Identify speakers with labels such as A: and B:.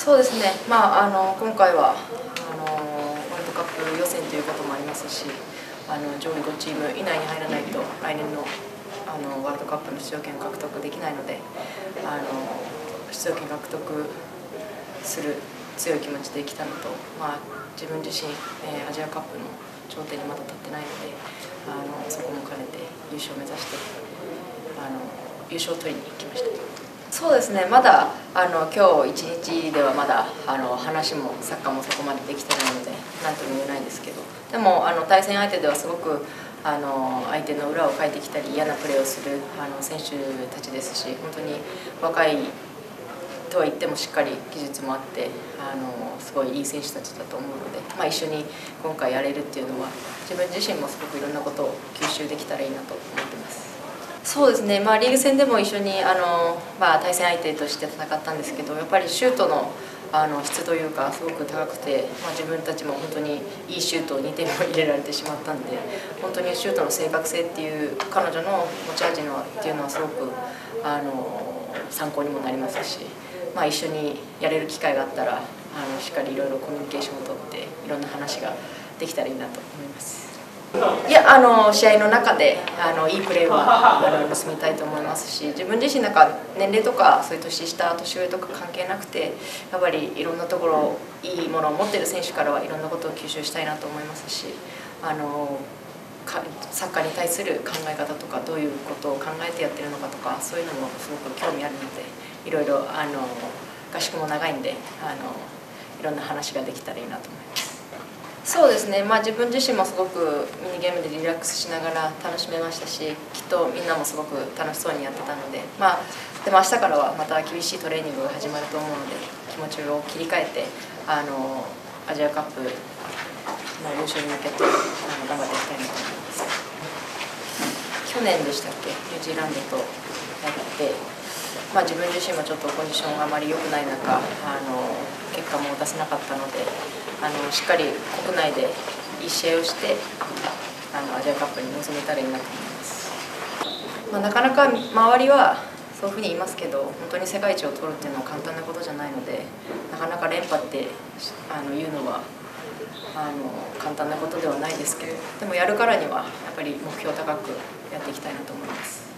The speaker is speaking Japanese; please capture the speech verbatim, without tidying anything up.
A: そうですね、まあ、あの今回はあのワールドカップ予選ということもありますし、あの上位ごチーム以内に入らないと来年のあのワールドカップの出場権を獲得できないので、あの出場権獲得する強い気持ちで来たのと、まあ、自分自身、えー、アジアカップの頂点にまだ立ってないので、あのそこも兼ねて優勝を目指してあの優勝を取りに行きました。そうですね、まだあの今日一日ではまだあの話もサッカーもそこまでできてないので何とも言えないですけど、でもあの対戦相手ではすごくあの相手の裏をかいてきたり嫌なプレーをするあの選手たちですし、本当に若いとは言ってもしっかり技術もあってあのすごいいい選手たちだと思うので、まあ、一緒に今回やれるっていうのは自分自身もすごくいろんなことを吸収できたらいいなと思ってます。そうですね、まあ、リーグ戦でも一緒にあの、まあ、対戦相手として戦ったんですけど、やっぱりシュートのあの質というかすごく高くて、まあ、自分たちも本当にいいシュートをにてんも入れられてしまったんで、本当にシュートの正確性っていう彼女の持ち味のっていうのはすごくあの参考にもなりますし、まあ、一緒にやれる機会があったらあのしっかりいろいろコミュニケーションをとっていろんな話ができたらいいなと思います。いや、あの試合の中であのいいプレーはあの盗みたいと思いますし、自分自身なんか年齢とかそういう年下年上とか関係なくて、やっぱりいろんなところいいものを持っている選手からはいろんなことを吸収したいなと思いますし、あのサッカーに対する考え方とかどういうことを考えてやってるのかとか、そういうのもすごく興味あるので、いろいろあの合宿も長いんであのいろんな話ができたらいいなと思います。そうですね、まあ、自分自身もすごくミニゲームでリラックスしながら楽しめましたし、きっとみんなもすごく楽しそうにやってたので、まあ、でも明日からはまた厳しいトレーニングが始まると思うので、気持ちを切り替えてあのアジアカップの優勝に向けてあの頑張っていきたいなと思います。去年でしたっけ、ニュージーランドとやって、まあ、自分自身もちょっとコンディションがあまり良くない中、あの結果も出せなかったので、あのしっかり国内でいい試合をしてあのアジアカップに臨めたらいいなと思います。まあ、なかなか周りはそういうふうに言いますけど、本当に世界一を取るっていうのは簡単なことじゃないので、なかなか連覇ってあの言うのはあの簡単なことではないですけど、でもやるからにはやっぱり目標高くやっていきたいなと思います。